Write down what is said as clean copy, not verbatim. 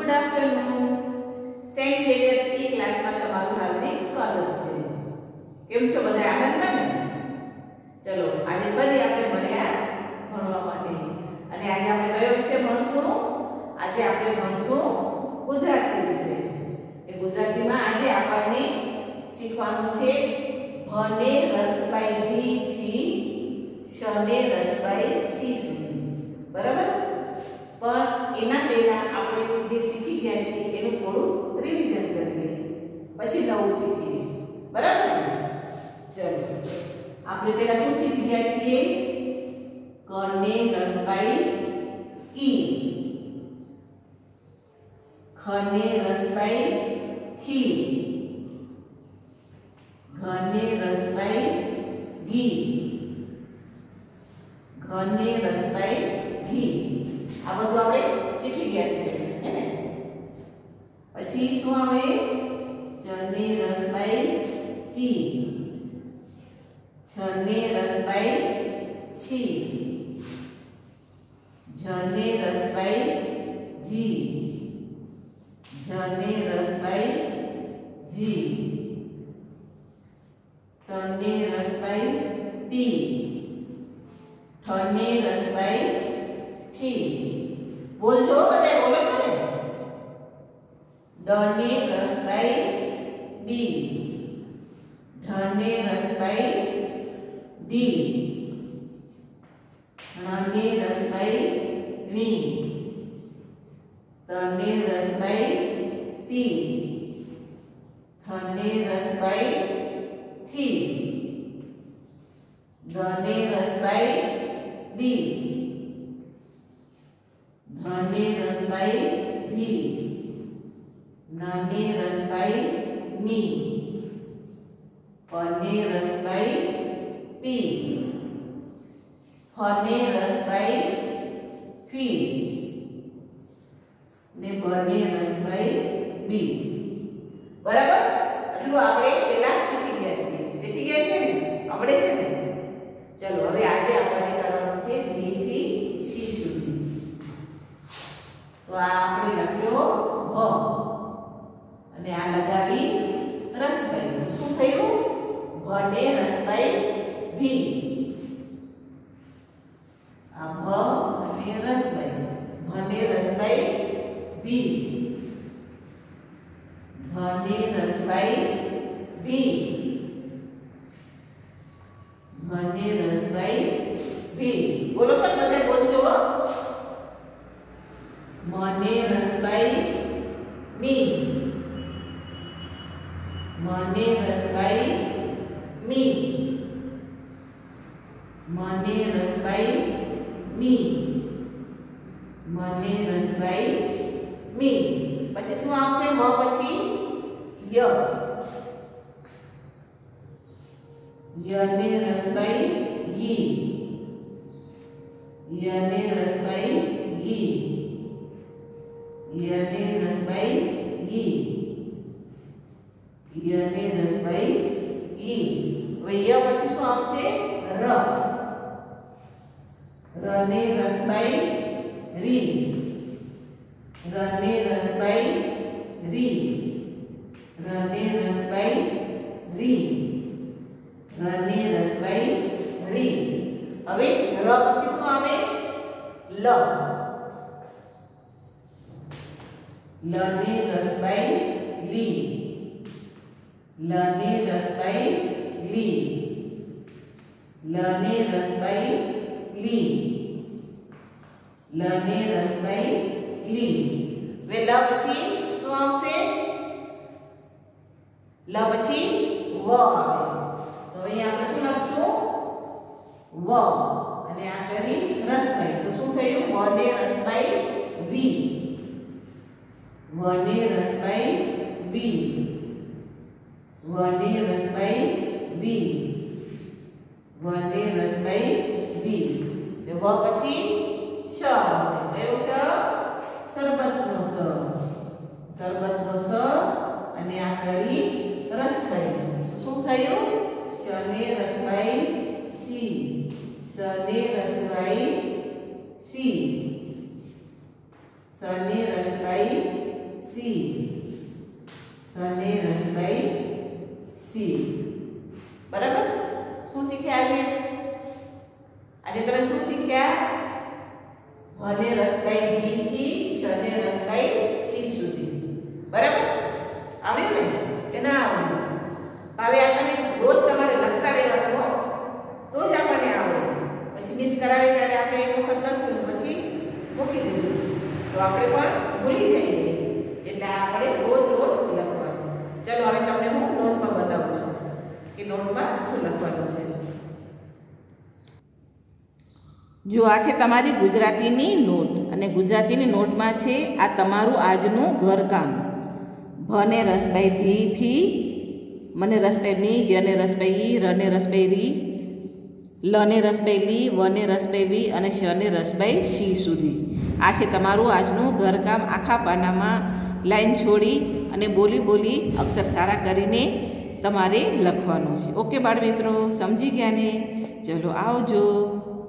Good afternoon. Saint Xavier's ઈ ક્લાસમાં તમારું હાર્દિક સ્વાગત છે. કેમ છો બધા? આનંદમાં ને? ચલો, આજે ફરી આપણે મળ્યા ભણવા માટે. અને આજે આપણે કયો વિષય ભણશું? આજે આપણે ભણશું ગુજરાતી વિષય. એ ગુજરાતીમાં આજે આપણને શીખવાનું છે ભને રસબાઈ ભી થી શને રસબાઈ સી સુધી. બરાબર? પણ એના પહેલા આપણે જે શીખી ગયા છીએ એનું થોડું રિવિઝન કરી લઈએ, પછી નવું શીખીએ. બરાબર? ચલો, આપણે પહેલા શું શીખી ગયા છીએ? કને રસબાઈ ઈ, ખને રસબાઈ ખી, ઘને રસબાઈ ઘી, ઘને રસબાઈ ઘી. આ બધું આપણે શીખી ગયા છીએ, હે ને? પછી શું આવે? ચને રસબાઈ ચી, છને રસબાઈ છી, જને રસબાઈ જી, જને રસબાઈ જી, ટને રસબાઈ ટી, ઠને રસબાઈ ઠી. બોલજો, બધા બોલો છો ને? ડને રસબાઈ ડી, ઢને રસબાઈ ડી, ણને રસબાઈ ની, તને રસબાઈ તી, થને રસબાઈ થી, દને રસબાઈ દી, ધને રસબાઈ ધી, નને રસબાઈ ની, પને રસબાઈ પી, ફને રસબાઈ ફી, ને બને રસબાઈ બી. બરાબર? આટલું આપણે પહેલા શીખી ગયા છીએ. શીખી ગયા છે ને? આવડે છે ને? ચલો, હવે આજે આપણને કરવાનું છે બી થી સી સુધી. તો આ આપણે લખ્યો ભ અને આ લગાવી રસબાઈ. શું થયું? ભને રસબાઈ ભી. આ ભ અને રસબાઈ. ભને રસબાઈ ભી, ભને રસબાઈ ભી, ભને રસબાઈ ભી. બોલો છો બધા? બોલજો. મને રસબાઈ મી, મને રસબાઈ મી, મને રસબાઈ મી, મને રસબાઈ મી. પછી શું આવશે? મ પછી ય, યને રસબાઈ યી, યને રસબાઈ યી, યને રસબાઈ યી, યને રસબાઈ ઈ. હવે ય પછી શું આવશે? ર, રને રસબાઈ રી, રને રસબાઈ રી, રને રસબાઈ રી, રને રસબાઈ રી. હવે ર પછી શું આવે? લ, લને રસબાઈ લી, લને રસબાઈ લી, લને રસબાઈ લી, લને રસબાઈ લી. હવે લ પછી શું આવશે? લ પછી વ આવે. તો અહીંયા આપણે શું લખશું? વ અને આ કરી રસબાઈ. તો શું થયું? વને રસબાઈ વી, વને રસબાઈ વી, વને રસબાઈ વી, વને રસબાઈ વી. વ પછી શ આવશે. કયો શ? શરબતનો સ, શરબતનો સ અને આ કરી રસબાઈ. શું થયું? શને રસબાઈ સી, શને રસબાઈ સી, શને રસબાઈ સી, સને રસભાઈ સી. બરાબર? શું શીખ્યા આજે? આજે તમે શું શીખ્યા? વને રસભાઈ બી થી શને રસભાઈ સી સુધી. બરાબર? આવડ્યું ને કે ના આવડ્યું? હવે આ તમે રોજ તમારે લખતા રહેવાનું, તો જ આપણને આવડે. પછી મિસ કરાવે ત્યારે આપણે એક વખત લખ્યું પછી મૂકી દીધું તો આપણે પણ ભૂલી જઈએ. એટલે આપણે રોજ લખવાનું. ચલો હવે તમને હું નોટમાં બતાવું છું કે નોટમાં શું લખવાનું છે. જો આ છે તમારી ગુજરાતીની નોટ અને ગુજરાતીની નોટમાં છે આ તમારું આજનું ઘરકામ. ભને રસભાઈ ભી થી, મને રસભાઈ મી, યને રસભાઈ ઈ, રને રસભાઈ રી, લને રસભાઈ લી, વને રસભાઈ વી અને શને રસભાઈ સી સુધી. આ છે તમારું આજનું ઘરકામ. આખા પાનામાં લાઈન છોડી અને બોલી અક્ષર સારા કરીને તમારે લખવાનું છે. ઓકે બાળ મિત્રો, સમજી ગયા ને? ચલો આવજો.